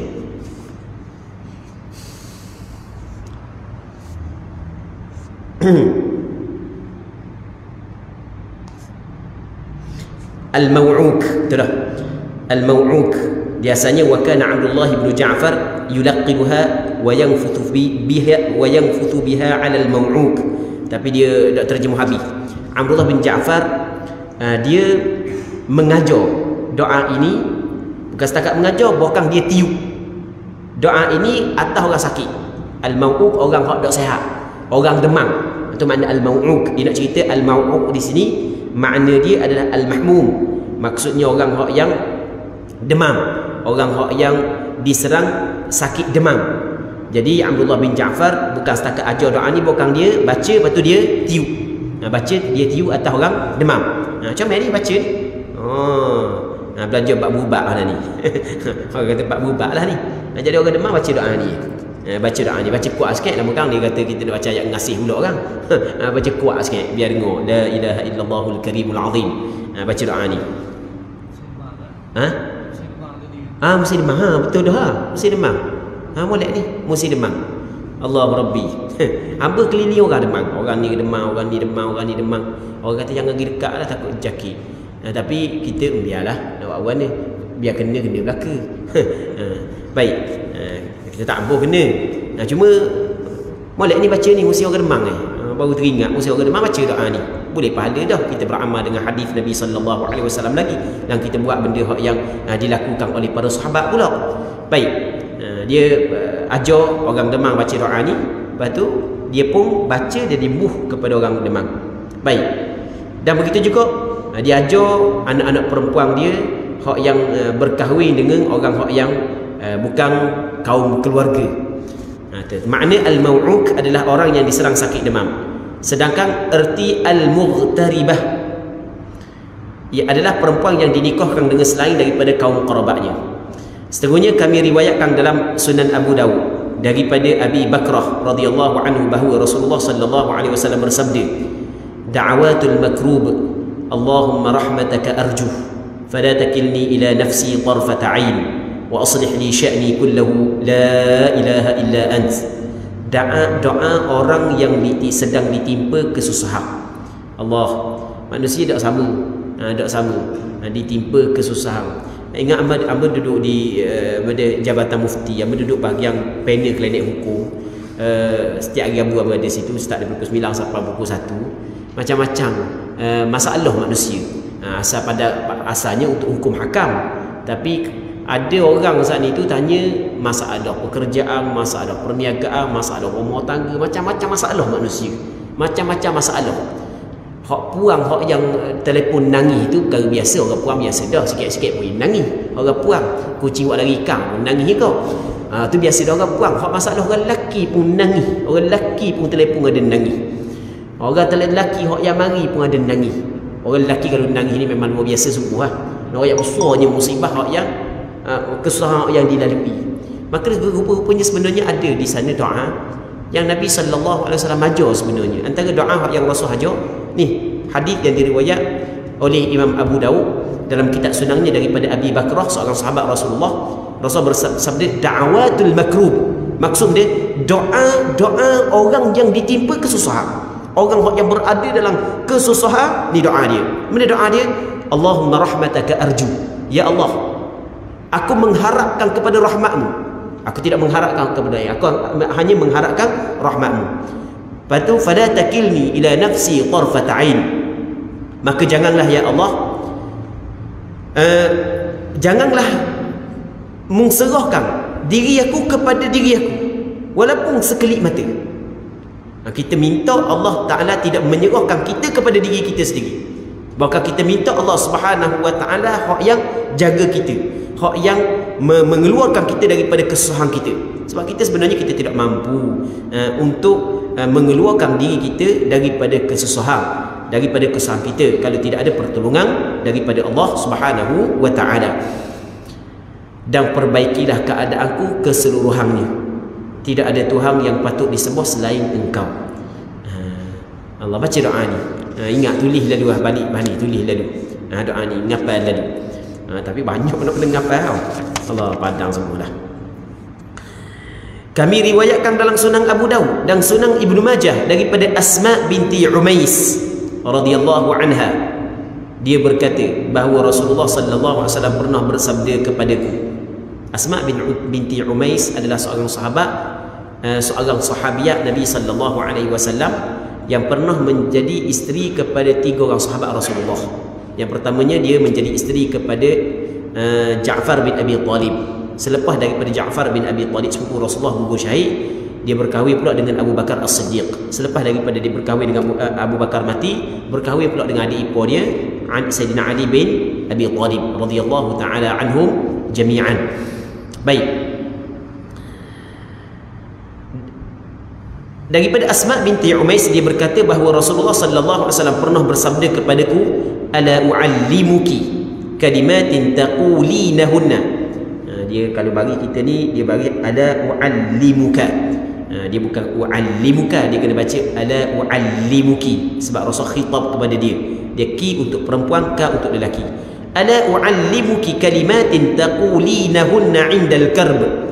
al-mau'uk, itulah al-mau'uk. Biasanya wa kana Abdullah bin Ja'far yulaqibuha wa yanfuthu biha 'ala al-mau'uk. Tapi dia tak terjemah habis. Abdullah bin Ja'far dia mengajar doa ini, bukan setakat mengajar, bahkan dia tiup doa ini atas orang sakit. Al-mau'uk orang hak tak sihat, orang demam. Itu makna al-mau'uk. Dia nak cerita al-mau'uk di sini makna dia adalah al-mahmum. Maksudnya orang hak yang demam, orang hak yang diserang sakit demam. Jadi Abdullah bin Ja'far bukan setakat ajar doa ni, bukan dia baca lepas tu dia tiup. Baca dia tiup atas orang demam. Macam mana dia baca ni? Belajar bab berubah lah ni. Orang kata bab berubah lah ni. Jadi orang demam baca doa ni. Baca doa ni, baca kuat sikit. Lama kan dia kata kita nak baca ayat ngasih pula kan. Baca kuat sikit biar dengar la ilaha illallahul karimul azim. Baca doa ni. Mesti demam. Betul dah. Mesti demam. Molek ni mesti demam. Allah Rabbi. Hamba keliling orang demam. Orang ni demam, orang ni demam, orang ni demam. Orang kata jangan pergi dekat lah, takut jaki. Tapi kita biarlah nak buat orang ni. Biar kena belaka. Baik. Kita tak ampuh kena. Cuma molek ni baca ni mesti orang demam ni. Baru teringat mesti orang demam baca doa ni. Boleh pahala dah kita beramal dengan hadis Nabi sallallahu alaihi wasallam lagi, dan kita buat benda yang dilakukan oleh para sahabat pula. Baik. Dia ajar orang demam baca doa ni, lepas tu dia pun baca dia dibuh kepada orang demam. Baik. Dan begitu juga dia ajar anak-anak perempuan dia hak yang berkahwin dengan orang hak yang bukan kaum keluarga. Makna al-mau'uk adalah orang yang diserang sakit demam. Sedangkan erti al-mughtaribah ia adalah perempuan yang dinikahkan dengan selain daripada kaum kerabatnya. Seterusnya kami riwayatkan dalam Sunan Abu Dawud daripada Abi Bakrah radhiyallahu anhu bahawa Rasulullah sallallahu alaihi wasallam bersabda, da'awatul makrub Allahumma rahmataka arju fala takilni ila nafsi tarfata 'ain wa aslih li sya'ni kullahu la ilaha illa ant. Doa orang yang sedang ditimpa kesusahan. Allah, manusia tak sama. Tak sama. Ditimpa kesusahan. Ingat Amba duduk di Jabatan Mufti. Amba duduk bahagian panel klinik hukum. Setiap hari Amba ada situ, start dari pukul 9 sampai pukul 1. Macam-macam masalah manusia. Asalnya untuk hukum hakam. Tapi ada orang saat itu tanya masalah pekerjaan, masalah perniagaan, masalah rumah tangga, macam-macam masalah manusia. Macam-macam masalah. Hak puang, hak yang telefon nangis itu perkara biasa. Orang puang biasa dah, sikit-sikit pun nangis. Orang puang, kucing buat lari kang pun nangis kau. Tu biasa dah orang puang. Hak masalah orang lelaki pun nangis. Orang lelaki pun telefon ada nangis. Orang lelaki hak yang mari pun ada nangis. Orang lelaki kalau nangis ni memang luar biasa sungguh lah. Orang yang besarnya musibah hak yang kesusahan yang dilalui. Maka rupa-rupanya sebenarnya ada di sana doa yang Nabi sallallahu alaihi wasallam ajar sebenarnya. Antara doa yang Rasul ajar ni hadis yang diriwayat oleh Imam Abu Dawud dalam kitab sunannya daripada Abi Bakrah, seorang sahabat Rasulullah. Rasul bersabda da'awatul makrub. Maksud dia doa orang yang ditimpa kesusahan. Orang yang berada dalam kesusahan, ni doa dia. Mana doa dia? Allahumma rahmataka arju. Ya Allah, aku mengharapkan kepada rahmatmu. Aku tidak mengharapkan kepada dia. Aku hanya mengharapkan rahmatmu. Lepas tu, fala takilni ila nafsi tarfat ain. Maka janganlah ya Allah, janganlah mengserahkan diri aku kepada diri aku walaupun sekelip mata. Kita minta Allah Ta'ala tidak menyerahkan kita kepada diri kita sendiri. Bahkan kita minta Allah Subhanahu Wa Ta'ala hak yang jaga kita, hak yang mengeluarkan kita daripada kesusahan kita. Sebab kita sebenarnya kita tidak mampu untuk mengeluarkan diri kita daripada kesusahan, daripada kesusahan kita kalau tidak ada pertolongan daripada Allah Subhanahu Wa Ta'ala. Dan perbaikilah keadaanku keseluruhannya. Tidak ada Tuhan yang patut disembah selain Engkau. Allah baca doa ni. Ingat, tulis lalu balik tulis lalu. Doa ni ngapal lalu. Tapi banyak nak kena ngapal. Allah padang semualah. Kami riwayatkan dalam Sunan Abu Dawud dan Sunan Ibnu Majah daripada Asma binti Umais radhiyallahu anha. Dia berkata bahawa Rasulullah sallallahu alaihi wasallam pernah bersabda kepadaku. Asma binti Umais adalah seorang sahabat, seorang sahabiat Nabi sallallahu alaihi wasallam yang pernah menjadi isteri kepada 3 orang sahabat Rasulullah. Yang pertamanya dia menjadi isteri kepada Ja'far bin Abi Talib. Selepas daripada Ja'far bin Abi Talib sepupu Rasulullah gugur syahid, dia berkahwin pula dengan Abu Bakar As-Siddiq. Selepas daripada dia berkahwin dengan Abu Bakar mati, berkahwin pula dengan adik ipar dia Sayyidina Ali bin Abi Talib radhiyallahu taala anhum jami'an. Baik. Daripada Asma binti Umais, dia berkata bahawa Rasulullah sallallahu alaihi wasallam pernah bersabda kepadaku, ala uallimuki kalimatin taqulinahunna. Dia kalau bagi kita ni, dia bagi ala uallimuka. Dia bukan uallimuka, dia kena baca ala uallimuki sebab Rasul khitab kepada dia. Dia ki untuk perempuan, ka untuk lelaki. Ala uallimuki kalimatin taqulinahunna 'indal karb.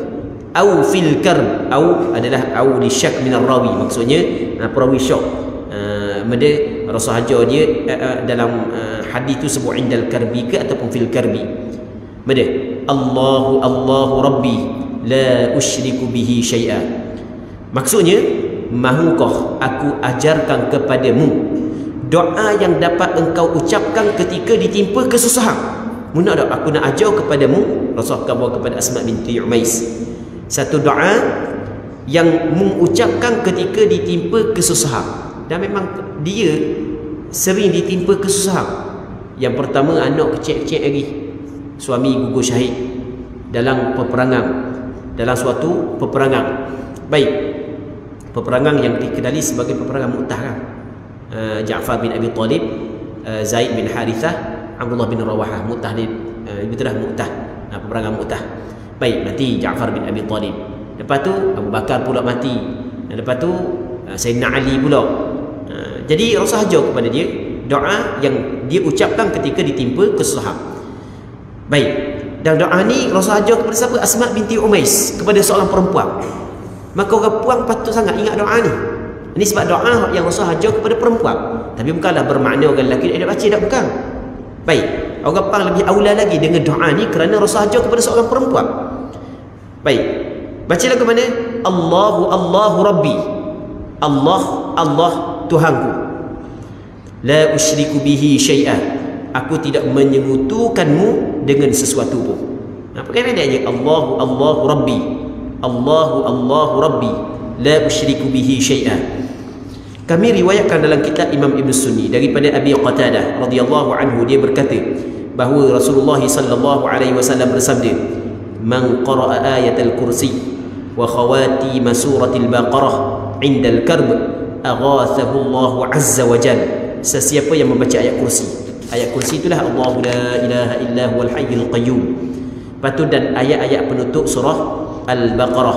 au fil karb, au adalah au li syak min ar-rawi, maksudnya perawi syak. Mede Rasul hajar dia dalam hadis tu sebut indal karbi ke ataupun fil karbi. Mede Allahu Rabbi la usyriku bihi syai'a, maksudnya mahukah aku ajarkan kepadamu doa yang dapat engkau ucapkan ketika ditimpa kesusahan. Muna tak aku nak ajar kepadamu, Rasul kabar kepada Asma binti Umais, satu doa yang mengucapkan ketika ditimpa kesusahan. Dan memang dia sering ditimpa kesusahan. Yang pertama, anak kecil-kecil lagi, suami gugur syahid dalam peperangan, dalam suatu peperangan. Baik, peperangan yang dikenali sebagai peperangan Mu'tah kan. Ja'far bin Abi Talib, Zaid bin Harithah, Abdullah bin Rawahah. Mu'tah ni itulah Mu'tah, peperangan Mu'tah. Baik, mati Ja'far bin Abi Talib. Lepas tu Abu Bakar pula mati. Dan lepas tu Sayyidina Ali pula. Jadi Rasul ajar kepada dia doa yang dia ucapkan ketika ditimpa kesusahan. Baik, dan doa ni Rasul ajar kepada siapa? Asma binti Umais, kepada seorang perempuan. Maka orang perempuan patut sangat ingat doa ni. Ini sebab doa yang Rasul ajar kepada perempuan. Tapi bukanlah bermakna orang lelaki dia baca, tak, bukan. Baik, orang perempuan lebih aula lagi dengan doa ni kerana Rasul ajar kepada seorang perempuan. Baik, baca lagu mana? Allahu Rabbi, Allah Tuhanku, la usyriku bihi syai'a, aku tidak menyekutukanmu dengan sesuatu pun. Apa kata dia? Allahu Rabbi, Allahu Rabbi, la usyriku bihi syai'a. Kami riwayatkan dalam kitab Imam Ibn Sunni daripada Abi Qatadah radhiyallahu anhu, dia berkata bahawa Rasulullah sallallahu alaihi wasallam bersabda, man qara'a ayatal kursi wa khawatim suratil baqarah indal karb aghathahu Allah azza wa jalla. Sesiapa yang membaca ayat kursi, ayat kursi itulah Allahu la ilaha illa huwal hayyul qayyum. Lepas tu dan ayat-ayat penutup surah Al-Baqarah,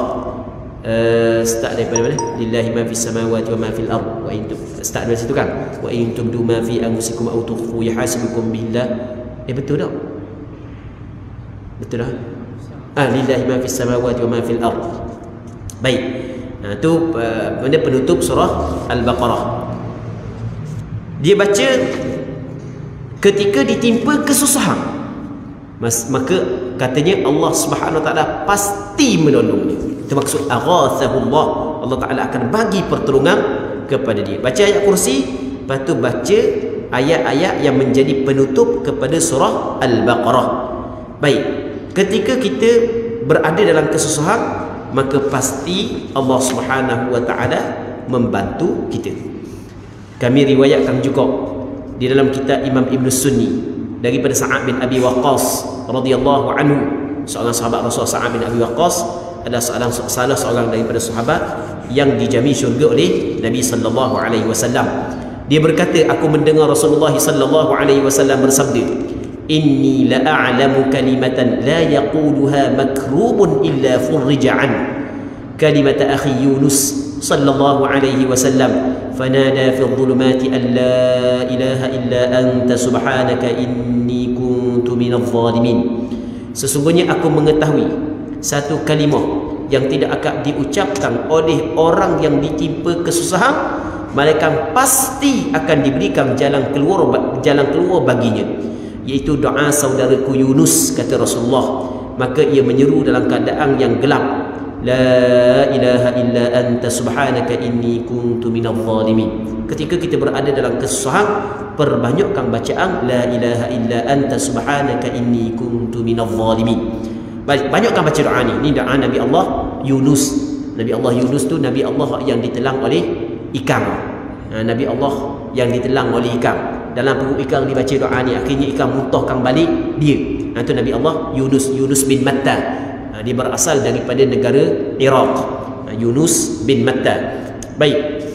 start daripada mana? Lillahi ma fis samawati wa ma fil ard wa in start dari situ kan, wa in tubdu ma fi anfusikum aw tukhfu yahasibukum billah. Betul tak? Betul tak? Lillahi ma fis samawati wa ma fil ard. Baik, itu benda penutup surah Al-Baqarah. Dia baca ketika ditimpa kesusahan, maka katanya Allah Subhanahu Wa Taala pasti menolong dia. Itu maksud aghathahullah, Allah Taala akan bagi pertolongan kepada dia. Baca ayat kursi, lepas tu baca ayat-ayat yang menjadi penutup kepada surah Al-Baqarah. Baik, ketika kita berada dalam kesusahan, maka pasti Allah Subhanahu Wa Taala membantu kita. Kami riwayatkan juga di dalam kitab Imam Ibn Sunni daripada Sa'ad bin Abi Waqqas radhiyallahu anhu, seorang sahabat Rasul. Sa'ad bin Abi Waqqas adalah salah seorang daripada sahabat yang dijami syurga oleh Nabi sallallahu alaihi wasallam. Dia berkata, aku mendengar Rasulullah sallallahu alaihi wasallam bersabda, inni la a'lamu kalimatan la yaquluha makrubun illa furrija an, kalimat akhi Yunus sallallahu alaihi wasallam fanada fi dhulumati an la ilaha illa anta subhanaka inni kuntu minadh dhalimin. Sesungguhnya aku mengetahui satu kalimah yang tidak akan diucapkan oleh orang yang ditimpa kesusahan, malaikat pasti akan diberikan jalan keluar baginya, iaitu doa saudaraku Yunus, kata Rasulullah. Maka ia menyeru dalam keadaan yang gelap, la ilaha illa anta subhanaka inni kuntu minadh dhalimin. Ketika kita berada dalam kesusahan, perbanyakkan bacaan la ilaha illa anta subhanaka inni kuntu minadh dhalimin. Banyakkan baca doa ni. Ini doa Nabi Allah Yunus. Nabi Allah Yunus tu Nabi Allah yang ditelan oleh ikan. Nabi Allah yang ditelan oleh ikan. Dalam perut ikan dibaca doa ni, akhirnya ikan muntahkan balik dia. Itu Nabi Allah Yunus bin Matta. Dia berasal daripada negara Iraq. Yunus bin Matta. Baik,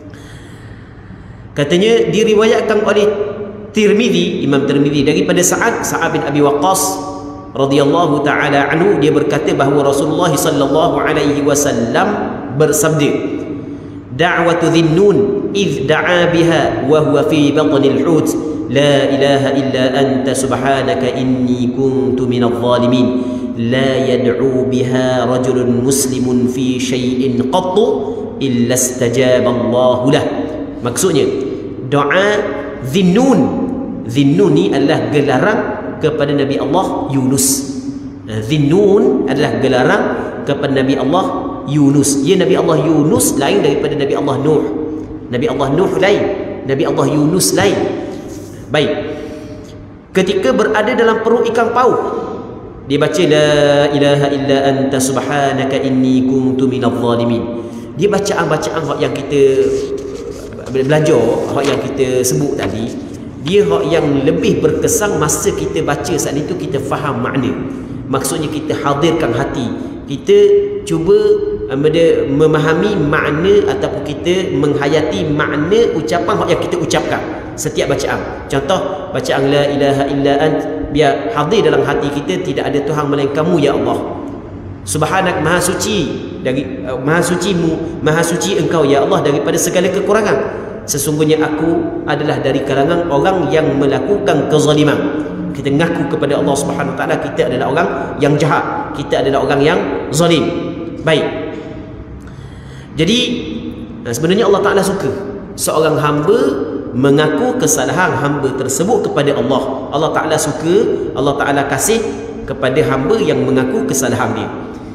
katanya diriwayatkan oleh Tirmizi, Imam Tirmizi, daripada Sa'ad bin Abi Waqqas radhiyallahu taala anhu, dia berkata bahawa Rasulullah sallallahu alaihi wasallam bersabda, da'watu dhinnun idh da'a biha wa huwa fi batnil hut, la ilaha illa anta subhanaka inni kuntu minadh dhalimin. la yad'u biha rajulun muslimun fi syai'in qattu illa istajaba Allah lah. Maksudnya doa Dhinnun. Dhinnun ni adalah gelaran kepada Nabi Allah Yunus. Dhinnun adalah gelaran kepada Nabi Allah Yunus. Ya, Nabi Allah Yunus lain daripada Nabi Allah Nuh. Nabi Allah Nuh lain, Nabi Allah Yunus lain. Baik. Ketika berada dalam perut ikan paus, dia baca la ilaha illa anta subhanaka inni kuntu minadh zalimin. Dia bacaan-bacaan yang kita belajar, yang kita sebut tadi, dia yang lebih berkesan masa kita baca saat itu, kita faham makna. Maksudnya kita hadirkan hati, kita cuba memahami makna ataupun kita menghayati makna ucapan yang kita ucapkan setiap bacaan. Contoh bacaan la ilaha illa ant, biar hadir dalam hati kita, tidak ada Tuhan melainkan Kamu ya Allah. Subhanak, maha suci dari maha suci Engkau ya Allah daripada segala kekurangan. Sesungguhnya aku adalah dari kalangan orang yang melakukan kezaliman. Kita mengaku kepada Allah Subhanahu Wa Taala kita adalah orang yang jahat, kita adalah orang yang zalim. Baik. Jadi sebenarnya Allah Taala suka seorang hamba mengaku kesalahan hamba tersebut kepada Allah. Allah Taala suka, Allah Taala kasih kepada hamba yang mengaku kesalahan dia.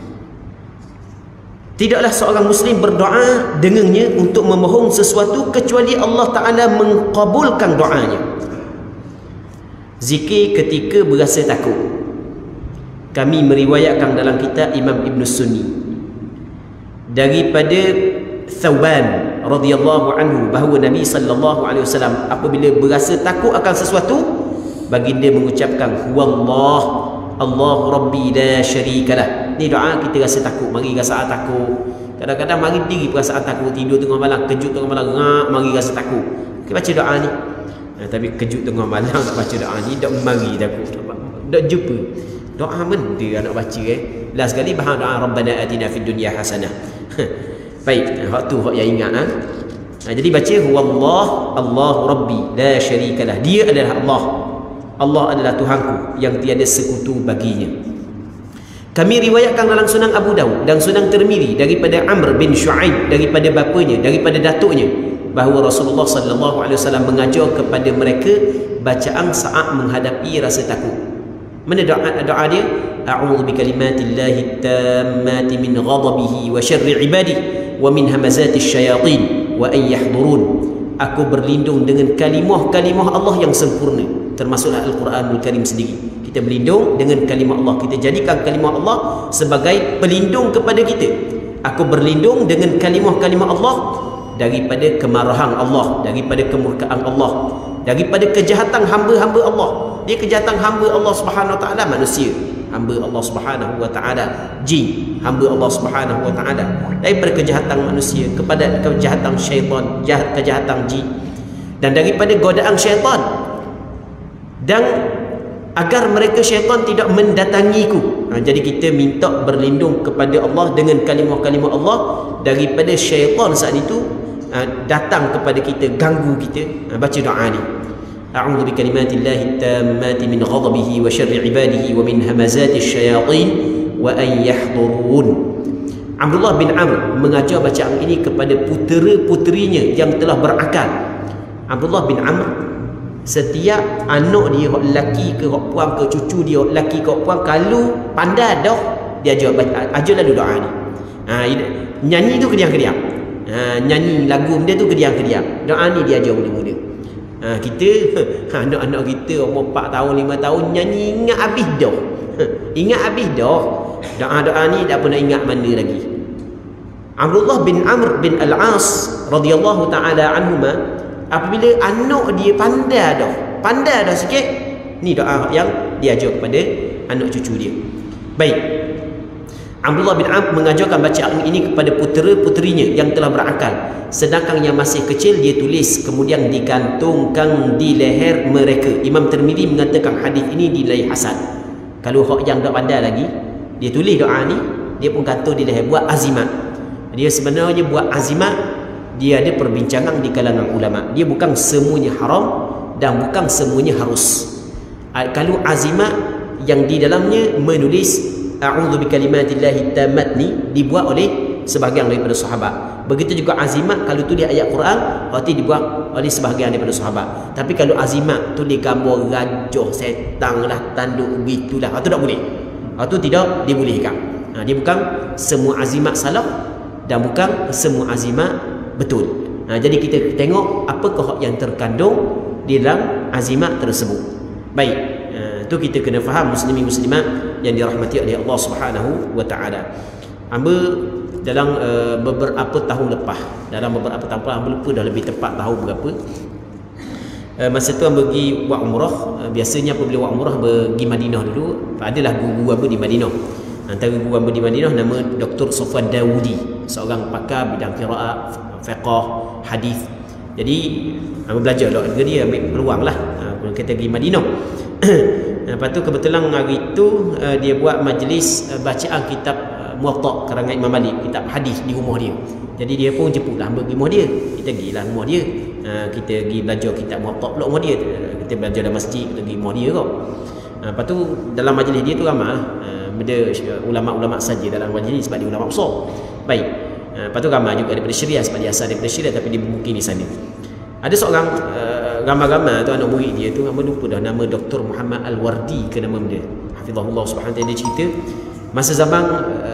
Tidaklah seorang Muslim berdoa dengannya untuk memohon sesuatu kecuali Allah Ta'ala mengkabulkan doanya. Zikir ketika berasa takut. Kami meriwayatkan dalam kitab Imam Ibn Sunni daripada Thawban radhiyallahu anhu bahawa Nabi sallallahu alaihi wasallam apabila berasa takut akan sesuatu, baginda mengucapkan huwallah Allahu Rabbi la syarikalah. Ni doa kita rasa takut, mari rasa takut. Kadang-kadang mari diri perasaan takut, tidur tengah malam, kejut tengah malam, mari rasa takut. Kita baca doa ni. Tapi kejut tengah malam nak baca doa ni, tak mari takut. Tak jumpa. Doa benda nak baca Last sekali bahan doa Rabbana atina fid dunya hasanah. Baik, hak tu hak yang ingat jadi baca huwallah Allahu Rabbi la syarikalah. Dia adalah Allah. Allah adalah Tuhanku yang tiada sekutu baginya. Kami riwayatkan dalam Sunan Abu Dawud dan Sunan Tirmizi daripada Amr bin Shu'aib, daripada bapanya, daripada datuknya, bahawa Rasulullah sallallahu alaihi wasallam mengajar kepada mereka bacaan saat menghadapi rasa takut. Mana doa dia? A'udzu bikalimatillahi tammati min ghadabihi wa syarri ibadihi wa min hamazati syayatin wa an yahdurun. Aku berlindung dengan kalimah-kalimah Allah yang sempurna, termasuklah Al-Quranul Karim sendiri. Kita berlindung dengan kalimah Allah, kita jadikan kalimah Allah sebagai pelindung kepada kita. Aku berlindung dengan kalimah-kalimah Allah daripada kemarahan Allah, daripada kemurkaan Allah, daripada kejahatan hamba-hamba Allah. Dia kejahatan hamba Allah Subhanahu Wa Taala manusia, hamba Allah Subhanahu Wa Taala jin, hamba Allah Subhanahu Wa Taala, daripada kejahatan manusia kepada kejahatan syaitan, kejahatan jin, dan daripada godaan syaitan, dan agar mereka syaitan tidak mendatangiku. Jadi kita minta berlindung kepada Allah dengan kalimah-kalimah Allah daripada syaitan saat itu datang kepada kita, ganggu kita. Baca doa ni. A'udzu bikalimatillahi tammati min ghadabihi wa syarri ibadihi wa min hamazati syayatin wa an yahdurun. Abdullah bin Amr mengajar bacaan ini kepada putera-puterinya yang telah berakal. Abdullah bin Amr, setiap anak dia, hak lelaki ke hak puan ke, cucu dia hak lelaki ke hak puan, kalau pandai dah dia ajar lalu doa ni. Nyanyi tu kediam-kediam. Nyanyi lagu dia tu kediam-kediam. Doa ni dia ajar muda-muda. Kita anak-anak kita umur 4 tahun 5 tahun nyanyi ingat habis dah. Ingat habis dah. Doa-doa ni tak pernah ingat mana lagi. Abdullah bin Amr bin Al-As radhiyallahu taala anhuma, apabila anak dia pandai dah sikit, ni doa yang diajar kepada anak cucu dia. Baik, Abdullah bin Amr mengajarkan bacaan ini kepada putera-puterinya yang telah berakal, sedangkan yang masih kecil dia tulis kemudian digantungkan di leher mereka. Imam Tirmizi mengatakan hadis ini dinilai hasan. Kalau hak yang tak pandai lagi, dia tulis doa ni, dia pun gantung di leher, buat azimat. Dia sebenarnya buat azimat, dia ada perbincangan di kalangan ulama. Dia bukan semuanya haram dan bukan semuanya harus. Kalau azimat yang di dalamnya menulis a'udzu bikalimatillahi tammat ni dibuat oleh sebahagian daripada sahabat. Begitu juga azimat kalau tulis ayat Quran, berarti dibuat oleh sebahagian daripada sahabat. Tapi kalau azimat tulis gambar gajah, setan lah, tanduk begitulah, itu tak boleh. Itu tidak dibolehkan. Dia bukan semua azimat salaf dan bukan semua azimat betul. Jadi kita tengok apakah yang terkandung di dalam azimat tersebut. Baik, itu kita kena faham muslimin muslimat yang dirahmati oleh Allah Subhanahu wa taala. Hamba dalam beberapa tahun lepas, hamba lupa dah lebih tepat tahun berapa. Masa tu hamba pergi buat umrah. Biasanya apabila buat umrah pergi Madinah dulu. Adalah guru hamba di Madinah. Antara guru hamba di Madinah nama Dr. Sofwan Dawudi, seorang pakar bidang qiraat, fiqh, hadis. Jadi hamba belajar lah dengan dia, ambil peluang lah kita pergi Madinah. Lepas tu kebetulan hari tu dia buat majlis bacaan kitab Muwatta karangan Imam Malik, kitab hadis di rumah dia. Jadi dia pun jemputlah hamba pergi rumah dia. Kita pergilah rumah dia. Kita pergi belajar kitab Muwatta pula rumah dia. Kita belajar dalam masjid, kita pergi rumah dia kau. Lepas tu dalam majlis dia tu ramai benda ulama-ulama saja dalam majlis sebab dia ulama besar. Baik. Lepas tu ramai juga daripada Syria sebab dia asal daripada Syria tapi dia bermukim di sana. Ada seorang ramai-ramai tu anak murid dia tu, hamba lupa dah nama Dr. Muhammad Al-Wardi ke nama dia. Hafizahullah Subhanahu wa taala, dia cerita masa zaman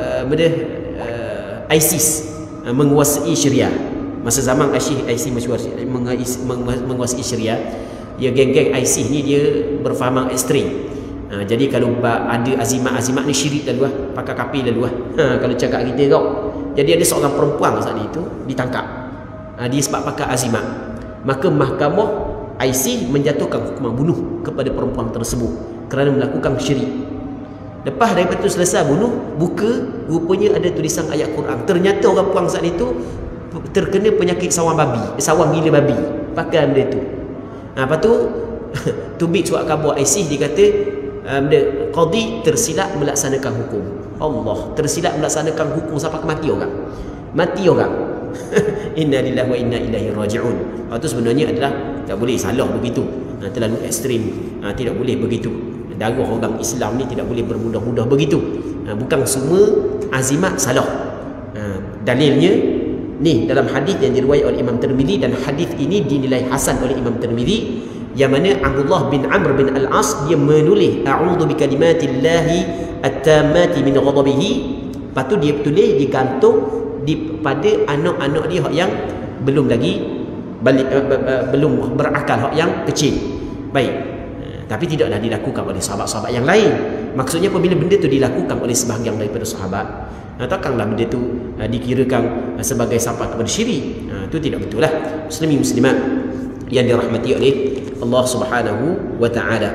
ISIS menguasai Syria. Masa zaman ISIS menguasai Syria, dia geng-geng ISIS ni dia berfahaman ekstrim. Jadi kalau ada azimat-azimat ni syirik lalu lah, pakai kapir lalu lah. Kalau cakap kita kau. Jadi ada seorang perempuan saat itu ditangkap. Dia sebab pakai azimat. Maka mahkamah ISIS menjatuhkan hukuman bunuh kepada perempuan tersebut kerana melakukan syirik. Lepas daripada itu selesai bunuh, buka, rupanya ada tulisan ayat Quran. Ternyata orang puang saat itu terkena penyakit sawang gila babi. Pakai benda itu. Lepas tu tubik surat khabar ISIS dia kata qadi tersilap melaksanakan hukum. Allah, tersilap melaksanakan hukum sampai mati orang. Mati orang. Inna lillahi wa inna ilaihi raji'un. Itu sebenarnya adalah tak boleh salah begitu. Terlalu ekstrim. Tidak boleh begitu. Darah orang Islam ni tidak boleh bermudah-mudah begitu. Bukan semua azimat salah. Dalilnya ni dalam hadis yang diriwayat oleh Imam Tirmizi, dan hadis ini dinilai hasan oleh Imam Tirmizi, yang mana Abdullah bin Amr bin Al-As dia menulis a'udzu bikalimatillahi at-tammati min ghadabihi. Lepas tu dia tulis digantung pada anak-anak dia yang belum lagi belum berakal, yang kecil. Baik. Tapi tidaklah dilakukan oleh sahabat-sahabat yang lain. Maksudnya apabila benda tu dilakukan oleh sebahagian daripada sahabat, takkanlah benda tu dikirakan sebagai sampai kepada syirik. Itu tidak betul lah. Muslimin muslimat yang dirahmati oleh Allah Subhanahu wa taala.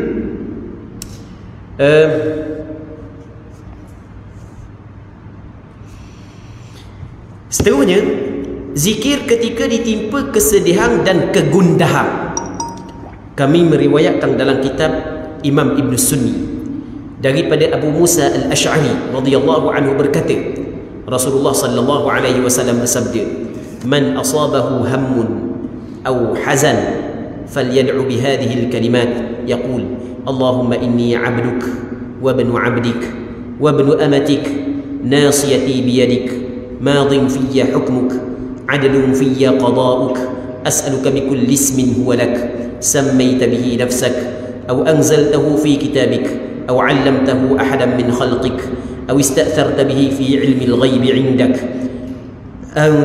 Seterusnya, zikir ketika ditimpa kesedihan dan kegundahan. Kami meriwayatkan dalam kitab Imam Ibn Sunni daripada Abu Musa Al-Ash'ari radhiyallahu anhu berkata, Rasulullah sallallahu alaihi wasallam bersabda, "Man asabahu hammun aw hazan falyad'u bihadhihi al-kalimat yaqul Allahumma inni 'abduk wa ibnu 'abdik wa ibnu amatik nasiyati biyadik madin fiyya hukmuk 'adlun fiyya qada'uk as'aluka bikulli ismin huwa lak سميت به نفسك أو أنزلته في كتابك أو علمته أحدا من خلقك أو استأثرت به في علم الغيب عندك أن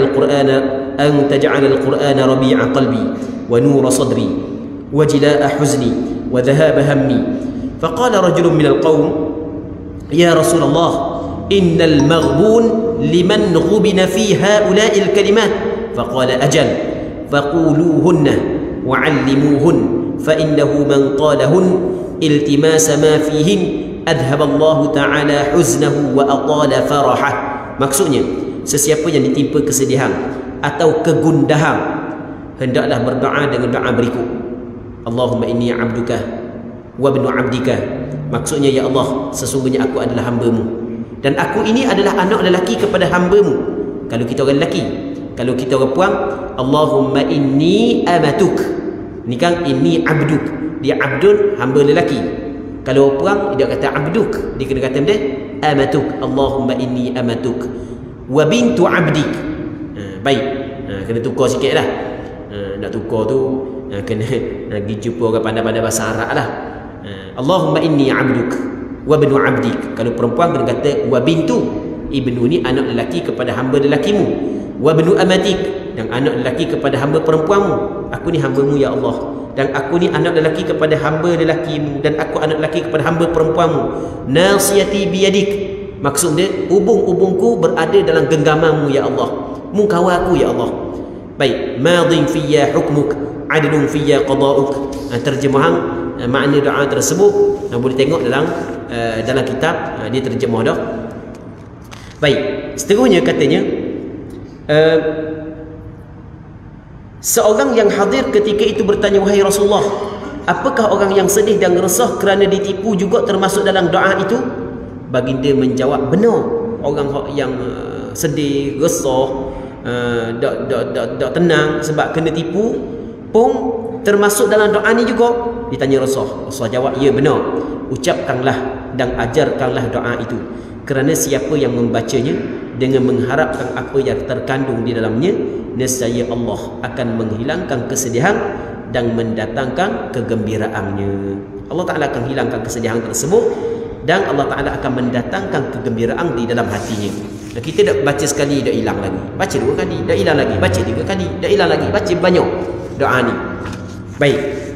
تجعل القرآن ربيع قلبي ونور صدري وجلاء حزني وذهاب همي." فقال رجل من القوم: "يا رسول الله إن المغبون لمن غبن في هؤلاء الكلمات." فقال: "أجل فقولوهن وعلموهن فإنه من قالهن التماس ما فيهن أذهب الله تعالى حزنه وأطال فرحه." Maksudnya, sesiapa yang ditimpa kesedihan atau kegundahan, hendaklah berdoa dengan doa berikut: Allahumma inni 'abduka wa ibnu 'abdika. Maksudnya, ya Allah, sesungguhnya aku adalah hamba-Mu dan aku ini adalah anak lelaki kepada hamba-Mu. Kalau kita orang lelaki. Kalau kita orang puang, Allahumma inni amatuk. Ni kan inni abduk. Dia abdun, hamba lelaki. Kalau perang dia kata abduk, dia kena kata dia amatuk. Allahumma inni amatuk wa bintu abdik. Baik, kena tukar sikit lah. Nak tukar tu kena pergi jumpa orang pandai-pandai bahasa Arab lah. Allahumma inni abduk wa binu abdik. Kalau perempuan kena kata wa bintu. Ibnu ni anak lelaki kepada hamba lelakimu. Wa binu amatik, dan anak lelaki kepada hamba perempuanmu. Aku ni hambamu ya Allah, dan aku ni anak lelaki kepada hamba lelakimu, dan aku anak lelaki kepada hamba perempuanmu. Nasiyati biyadik, maksud dia ubung-ubungku berada dalam genggamanmu ya Allah, mu kawal aku ya Allah. Baik, madin fiyya hukmuk adlun fiyya qada'uk. Terjemahan makna doa tersebut boleh tengok dalam kitab, dia terjemah dah. Baik, seterusnya katanya seorang yang hadir ketika itu bertanya, wahai Rasulullah, apakah orang yang sedih dan resah kerana ditipu juga termasuk dalam doa itu? Baginda menjawab, benar. Orang yang sedih, resah, tak tenang sebab kena tipu pun termasuk dalam doa ni juga. Ditanya Rasul jawab, ya benar. Ucapkanlah dan ajarkanlah doa itu, kerana siapa yang membacanya dengan mengharapkan apa yang terkandung di dalamnya, nescaya Allah akan menghilangkan kesedihan dan mendatangkan kegembiraannya. Allah Ta'ala akan hilangkan kesedihan tersebut, dan Allah Ta'ala akan mendatangkan kegembiraan di dalam hatinya. Kita dah baca sekali, dah hilang lagi. Baca 2 kali, dah hilang lagi. Baca 3 kali, dah hilang lagi. Baca banyak doa ni. Baik,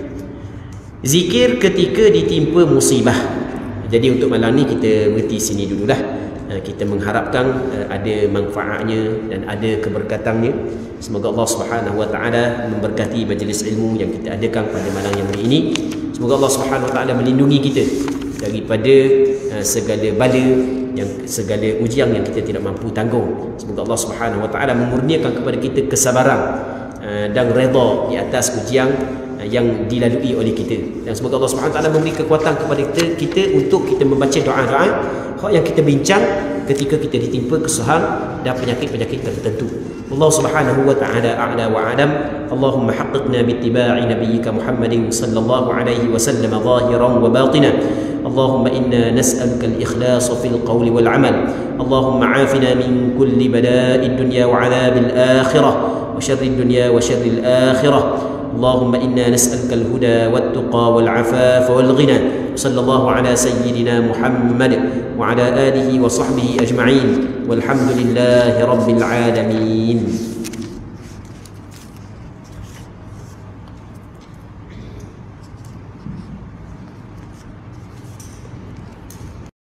zikir ketika ditimpa musibah. Jadi untuk malam ni kita berhenti sini dululah. Kita mengharapkan ada manfaatnya dan ada keberkatannya. Semoga Allah Subhanahu Wa Taala memberkati majlis ilmu yang kita adakan pada malam yang hari ini. Semoga Allah Subhanahu Wa Taala melindungi kita daripada segala bala, segala ujian yang kita tidak mampu tanggung. Semoga Allah Subhanahu Wa Taala memurniakan kepada kita kesabaran dan redha di atas ujian yang dilalui oleh kita, dan semoga Allah Subhanahu Wa Taala memberi kekuatan kepada kita untuk kita membaca doa-doa yang kita bincang ketika kita ditimpa kesusahan dan penyakit-penyakit tertentu. Allah Subhanahu Wa Taala a'la wa a'lam. Allahumma haqqiqna bittiba'i nabiyyika Muhammadin sallallahu alaihi wasallam zahiran wa batinan. اللهم إنا نسألك الإخلاص في القول والعمل. اللهم عافنا من كل بلاء الدنيا وعذاب الآخرة وشر الدنيا وشر الآخرة. اللهم إنا نسألك الهدى والتقى والعفاف والغنى. صلى الله على سيدنا محمد وعلى آله وصحبه أجمعين والحمد لله رب العالمين.